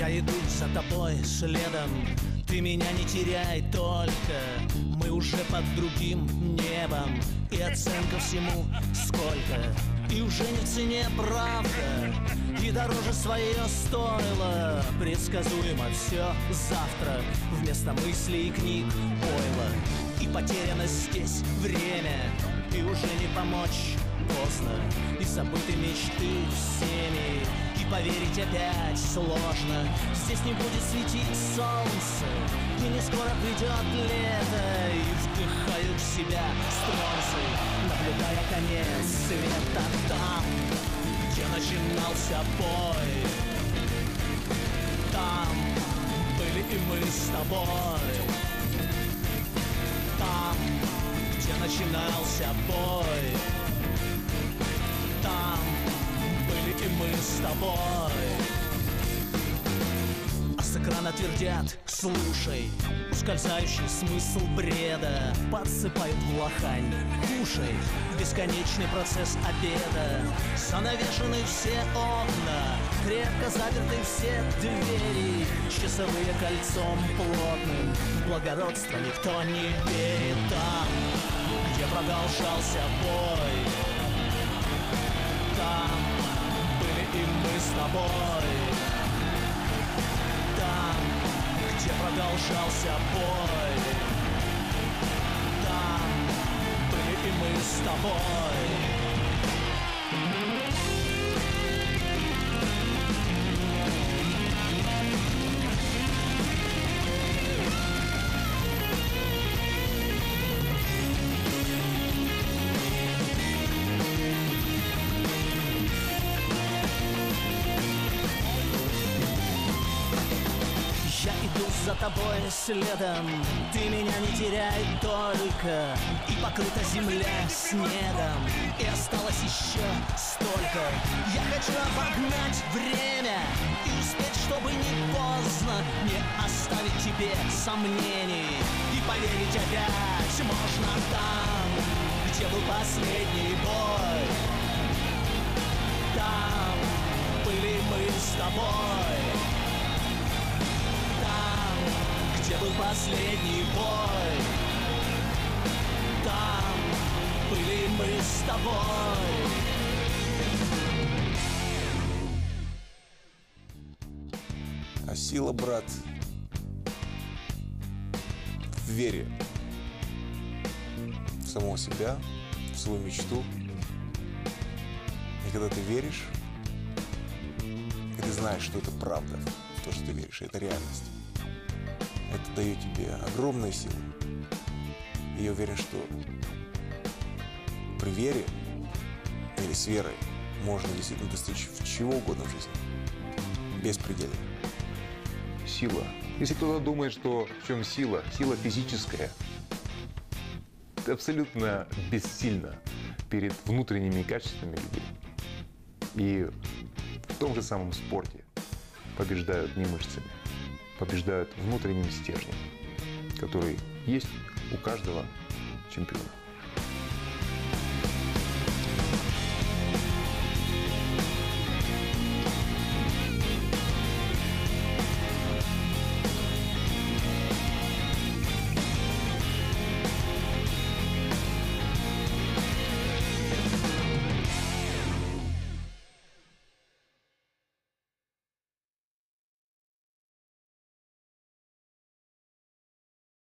Я иду за тобой следом, ты меня не теряй только. Мы уже под другим небом, и оценка всему сколько. И уже не в цене правда, и дороже свое стоило. Предсказуемо все завтра, вместо мыслей и книг ойла. И потеряно здесь время, и уже не помочь поздно. И забыты мечты всеми, и поверить опять сложно. Здесь не будет светить солнце, и не скоро придет лето. И вдыхаю в себя стронцы, наблюдая конец света там, где начинался бой. Там были и мы с тобой. Там, где начинался бой. Там были и мы с тобой. А с экрана твердят: слушай, ускользающий смысл бреда подсыпают в лохань. Кушай, бесконечный процесс обеда. Занавешены все окна, крепко заперты все двери. Часовые кольцом плотным, в благородство никто не верит. Там, где продолжался бой. Там были и мы с тобой. Там, где продолжался бой. Там были и мы с тобой. Я иду за тобой следом, ты меня не теряй только. И покрыта земля снегом, и осталось еще столько. Я хочу обогнать время и успеть, чтобы не поздно, не оставить тебе сомнений. И поверить опять можно там, где был последний бой. Там были мы с тобой. Где был последний бой. Там были мы с тобой. А сила, брат, в вере в самого себя, в свою мечту. И когда ты веришь, и ты знаешь, что это правда, в то, что ты веришь, это реальность. Это дает тебе огромную силу. И я уверен, что при вере или с верой можно действительно достичь чего угодно в жизни. Беспредельно. Сила. Если кто-то думает, что в чем сила, сила физическая, это абсолютно бессильно перед внутренними качествами людей. И в том же самом спорте побеждают не мышцами, побеждают внутренним стержнем, который есть у каждого чемпиона.